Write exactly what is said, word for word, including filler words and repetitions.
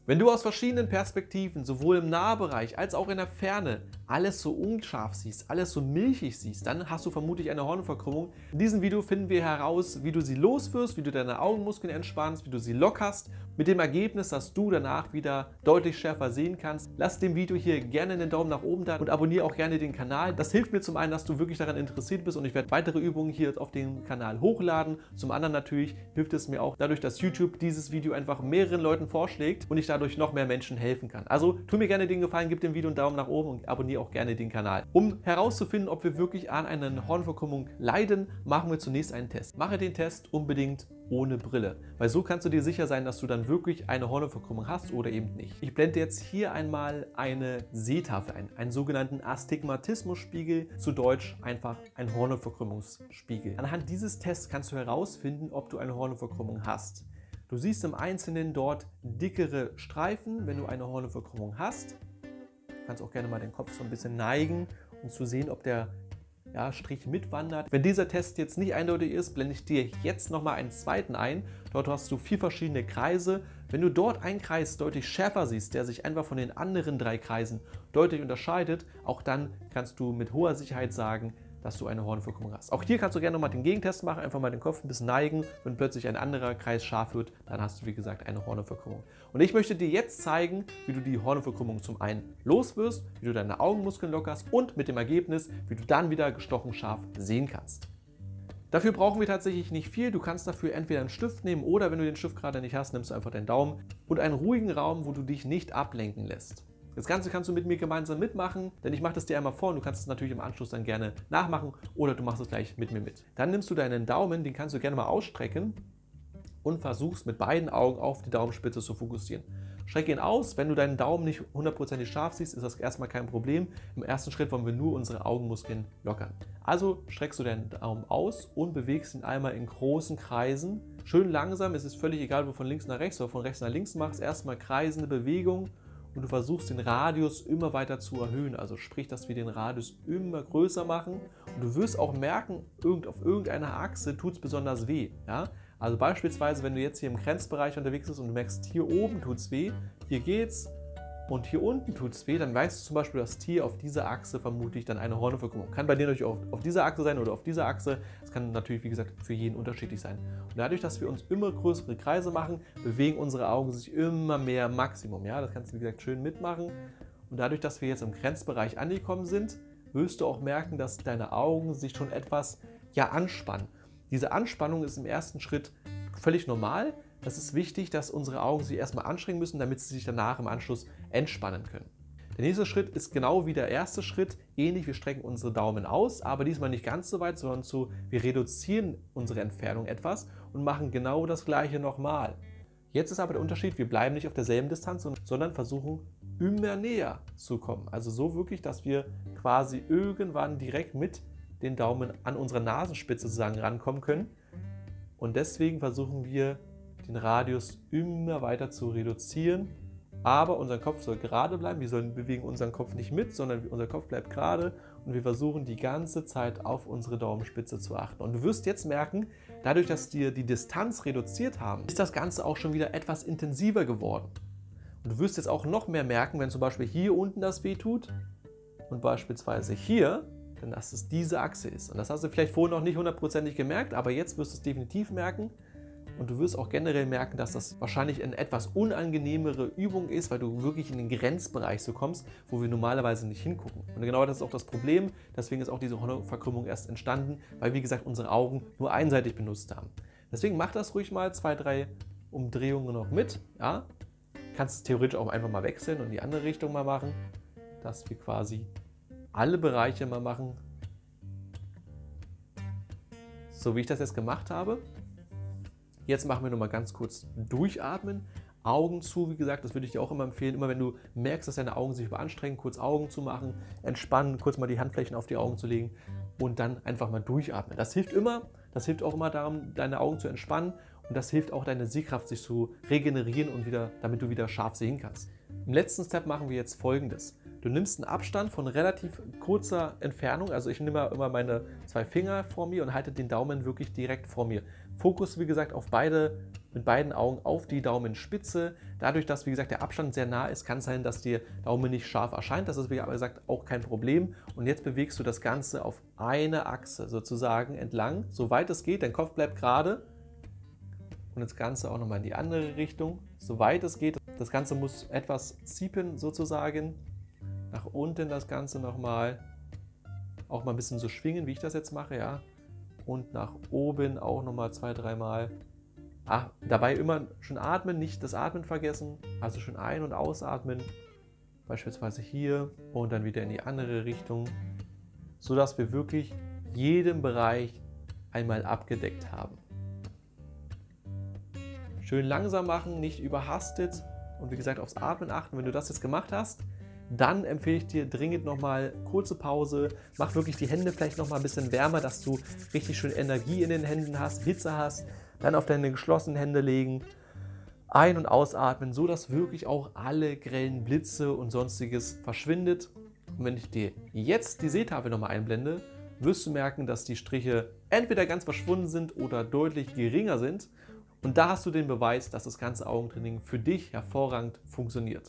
Wenn du aus verschiedenen Perspektiven, sowohl im Nahbereich als auch in der Ferne, alles so unscharf siehst, alles so milchig siehst, dann hast du vermutlich eine Hornverkrümmung. In diesem Video finden wir heraus, wie du sie loswirst, wie du deine Augenmuskeln entspannst, wie du sie lockerst, mit dem Ergebnis, dass du danach wieder deutlich schärfer sehen kannst. Lass dem Video hier gerne einen Daumen nach oben da und abonniere auch gerne den Kanal. Das hilft mir zum einen, dass du wirklich daran interessiert bist und ich werde weitere Übungen hier auf dem Kanal hochladen. Zum anderen natürlich hilft es mir auch dadurch, dass YouTube dieses Video einfach mehreren Leuten vorschlägt und ich dadurch noch mehr Menschen helfen kann. Also tu mir gerne den Gefallen, gib dem Video einen Daumen nach oben und abonniere auch gerne den Kanal. Um herauszufinden, ob wir wirklich an einer Hornverkrümmung leiden, machen wir zunächst einen Test. Mache den Test unbedingt ohne Brille, weil so kannst du dir sicher sein, dass du dann wirklich eine Hornverkrümmung hast oder eben nicht. Ich blende jetzt hier einmal eine Sehtafel ein, einen sogenannten Astigmatismusspiegel, zu Deutsch einfach ein Hornverkrümmungsspiegel. Anhand dieses Tests kannst du herausfinden, ob du eine Hornverkrümmung hast. Du siehst im Einzelnen dort dickere Streifen, wenn du eine Hornverkrümmung hast. Du kannst auch gerne mal den Kopf so ein bisschen neigen, um zu sehen, ob der ja, Strich mitwandert. Wenn dieser Test jetzt nicht eindeutig ist, blende ich dir jetzt nochmal einen zweiten ein. Dort hast du vier verschiedene Kreise. Wenn du dort einen Kreis deutlich schärfer siehst, der sich einfach von den anderen drei Kreisen deutlich unterscheidet, auch dann kannst du mit hoher Sicherheit sagen, dass du eine Hornverkrümmung hast. Auch hier kannst du gerne nochmal den Gegentest machen, einfach mal den Kopf ein bisschen neigen. Wenn plötzlich ein anderer Kreis scharf wird, dann hast du wie gesagt eine Hornverkrümmung. Und ich möchte dir jetzt zeigen, wie du die Hornverkrümmung zum einen loswirst, wie du deine Augenmuskeln lockerst und mit dem Ergebnis, wie du dann wieder gestochen scharf sehen kannst. Dafür brauchen wir tatsächlich nicht viel. Du kannst dafür entweder einen Stift nehmen oder wenn du den Stift gerade nicht hast, nimmst du einfach deinen Daumen und einen ruhigen Raum, wo du dich nicht ablenken lässt. Das Ganze kannst du mit mir gemeinsam mitmachen, denn ich mache das dir einmal vor und du kannst es natürlich im Anschluss dann gerne nachmachen oder du machst es gleich mit mir mit. Dann nimmst du deinen Daumen, den kannst du gerne mal ausstrecken und versuchst mit beiden Augen auf die Daumenspitze zu fokussieren. Strecke ihn aus, wenn du deinen Daumen nicht hundertprozentig scharf siehst, ist das erstmal kein Problem. Im ersten Schritt wollen wir nur unsere Augenmuskeln lockern. Also streckst du deinen Daumen aus und bewegst ihn einmal in großen Kreisen. Schön langsam, es ist völlig egal, ob du von links nach rechts oder von rechts nach links machst. Erstmal kreisende Bewegung. Und du versuchst den Radius immer weiter zu erhöhen, also sprich, dass wir den Radius immer größer machen und du wirst auch merken, auf irgendeiner Achse tut es besonders weh. Ja? Also beispielsweise, wenn du jetzt hier im Grenzbereich unterwegs bist und du merkst, hier oben tut es weh, hier geht's und hier unten tut es weh, dann weißt du zum Beispiel, dass hier auf dieser Achse vermutlich dann eine Hornverkrümmung. Kann bei dir natürlich auf, auf dieser Achse sein oder auf dieser Achse. Das kann natürlich, wie gesagt, für jeden unterschiedlich sein. Und dadurch, dass wir uns immer größere Kreise machen, bewegen unsere Augen sich immer mehr Maximum. Ja, das kannst du, wie gesagt, schön mitmachen. Und dadurch, dass wir jetzt im Grenzbereich angekommen sind, wirst du auch merken, dass deine Augen sich schon etwas ja, anspannen. Diese Anspannung ist im ersten Schritt völlig normal. Das ist wichtig, dass unsere Augen sich erstmal anstrengen müssen, damit sie sich danach im Anschluss entspannen können. Der nächste Schritt ist genau wie der erste Schritt, ähnlich, wir strecken unsere Daumen aus, aber diesmal nicht ganz so weit, sondern zu, wir reduzieren unsere Entfernung etwas und machen genau das gleiche nochmal. Jetzt ist aber der Unterschied, wir bleiben nicht auf derselben Distanz, sondern versuchen immer näher zu kommen. Also so wirklich, dass wir quasi irgendwann direkt mit den Daumen an unsere Nasenspitze sozusagen rankommen können und deswegen versuchen wir, den Radius immer weiter zu reduzieren, aber unser Kopf soll gerade bleiben, wir sollen bewegen unseren Kopf nicht mit, sondern unser Kopf bleibt gerade und wir versuchen die ganze Zeit auf unsere Daumenspitze zu achten. Und du wirst jetzt merken, dadurch, dass wir die Distanz reduziert haben, ist das Ganze auch schon wieder etwas intensiver geworden. Und du wirst jetzt auch noch mehr merken, wenn zum Beispiel hier unten das weh tut und beispielsweise hier, dann dass es diese Achse ist. Und das hast du vielleicht vorher noch nicht hundertprozentig gemerkt, aber jetzt wirst du es definitiv merken. Und du wirst auch generell merken, dass das wahrscheinlich eine etwas unangenehmere Übung ist, weil du wirklich in den Grenzbereich so kommst, wo wir normalerweise nicht hingucken. Und genau das ist auch das Problem, deswegen ist auch diese Hornverkrümmung erst entstanden, weil wie gesagt unsere Augen nur einseitig benutzt haben. Deswegen mach das ruhig mal zwei, drei Umdrehungen noch mit. Ja? Kannst es theoretisch auch einfach mal wechseln und in die andere Richtung mal machen, dass wir quasi alle Bereiche mal machen, so wie ich das jetzt gemacht habe. Jetzt machen wir nochmal ganz kurz durchatmen, Augen zu, wie gesagt, das würde ich dir auch immer empfehlen, immer wenn du merkst, dass deine Augen sich überanstrengen, kurz Augen zu machen, entspannen, kurz mal die Handflächen auf die Augen zu legen und dann einfach mal durchatmen. Das hilft immer, das hilft auch immer darum, deine Augen zu entspannen und das hilft auch, deine Sehkraft sich zu regenerieren und wieder, damit du wieder scharf sehen kannst. Im letzten Step machen wir jetzt Folgendes. Du nimmst einen Abstand von relativ kurzer Entfernung, also ich nehme immer meine zwei Finger vor mir und halte den Daumen wirklich direkt vor mir. Fokus, wie gesagt, auf beide mit beiden Augen auf die Daumenspitze. Dadurch, dass, wie gesagt, der Abstand sehr nah ist, kann es sein, dass der Daumen nicht scharf erscheint. Das ist, wie gesagt, auch kein Problem. Und jetzt bewegst du das Ganze auf eine Achse sozusagen entlang, soweit es geht. Dein Kopf bleibt gerade. Und das Ganze auch nochmal in die andere Richtung, soweit es geht. Das Ganze muss etwas ziepen sozusagen. Nach unten das Ganze nochmal. Auch mal ein bisschen so schwingen, wie ich das jetzt mache, ja. Und nach oben auch nochmal zwei, dreimal. Ach, dabei immer schön atmen, nicht das Atmen vergessen. Also schön ein- und ausatmen. Beispielsweise hier und dann wieder in die andere Richtung. Sodass wir wirklich jeden Bereich einmal abgedeckt haben. Schön langsam machen, nicht überhastet und wie gesagt aufs Atmen achten. Wenn du das jetzt gemacht hast, dann empfehle ich dir dringend nochmal kurze Pause. Mach wirklich die Hände vielleicht nochmal ein bisschen wärmer, dass du richtig schön Energie in den Händen hast, Hitze hast. Dann auf deine geschlossenen Hände legen, ein- und ausatmen, so dass wirklich auch alle grellen Blitze und sonstiges verschwindet. Und wenn ich dir jetzt die Sehtafel nochmal einblende, wirst du merken, dass die Striche entweder ganz verschwunden sind oder deutlich geringer sind. Und da hast du den Beweis, dass das ganze Augentraining für dich hervorragend funktioniert.